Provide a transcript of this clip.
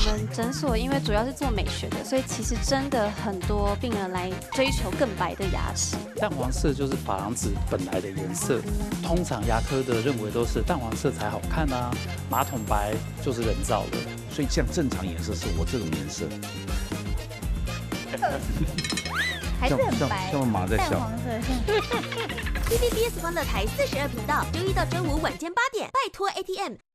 们诊所因为主要是做美学的，所以其实真的很多病人来追求更白的牙齿。 淡黄色就是珐琅质本来的颜色，通常牙科的认为都是淡黄色才好看啊，马桶白就是人造的， 所以这样正常颜色是我这种颜色。 还是很白， 像马在笑。 淡黄色。TVBS 欢乐台42频道，周一到周五晚间8点，拜托 ATM